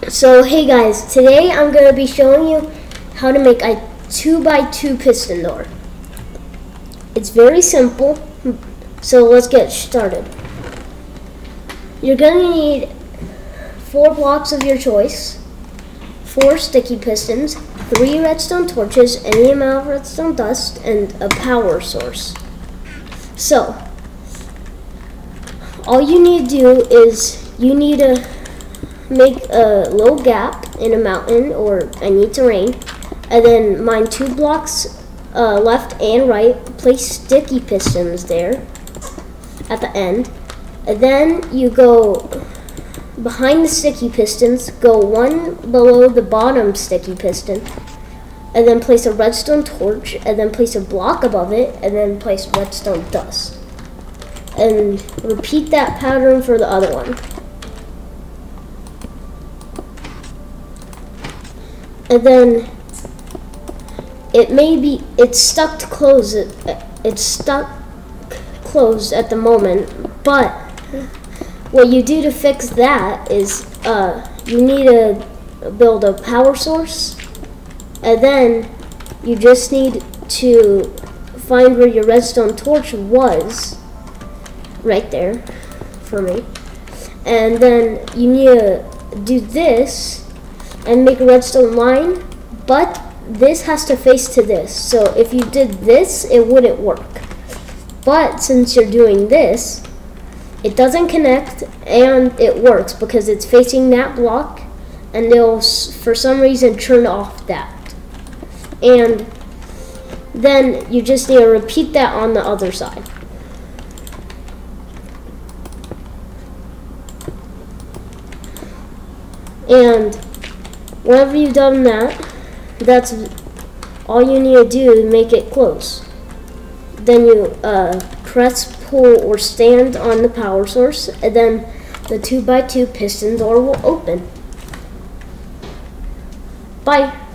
So hey guys, today I'm going to be showing you how to make a 2x2 piston door. It's very simple, so let's get started. You're going to need 4 blocks of your choice, 4 sticky pistons, 3 redstone torches, any amount of redstone dust, and a power source. So, all you need to do is you need to make a little gap in a mountain or any terrain, and then mine 2 blocks left and right. Place sticky pistons there at the end, and then you go behind the sticky pistons, go 1 below the bottom sticky piston, and then place a redstone torch, and then place a block above it, and then place redstone dust. And repeat that pattern for the other one. And then it's stuck closed at the moment, but what you do to fix that is you need to build a power source, and then you just need to find where your redstone torch was, right there for me, and then you need to do this and make a redstone line, but this has to face to this. So if you did this, it wouldn't work. But since you're doing this, it doesn't connect and it works because it's facing that block, and it'll for some reason turn off that. And then you just need to repeat that on the other side. And whenever you've done that, that's all you need to do to make it close. Then you press, pull, or stand on the power source, and then the 2x2 piston door will open. Bye.